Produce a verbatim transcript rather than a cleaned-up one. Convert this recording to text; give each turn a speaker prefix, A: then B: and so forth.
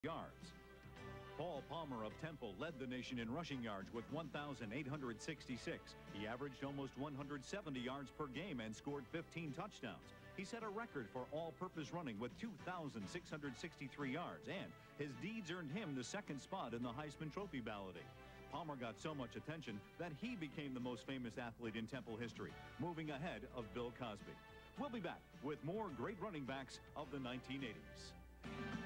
A: yards. Paul Palmer of Temple led the nation in rushing yards with one thousand eight hundred sixty-six. He averaged almost one hundred seventy yards per game and scored fifteen touchdowns. He set a record for all-purpose running with two thousand six hundred sixty-three yards, and his deeds earned him the second spot in the Heisman Trophy balloting. Palmer got so much attention that he became the most famous athlete in Temple history, moving ahead of Bill Cosby. We'll be back with more great running backs of the nineteen eighties.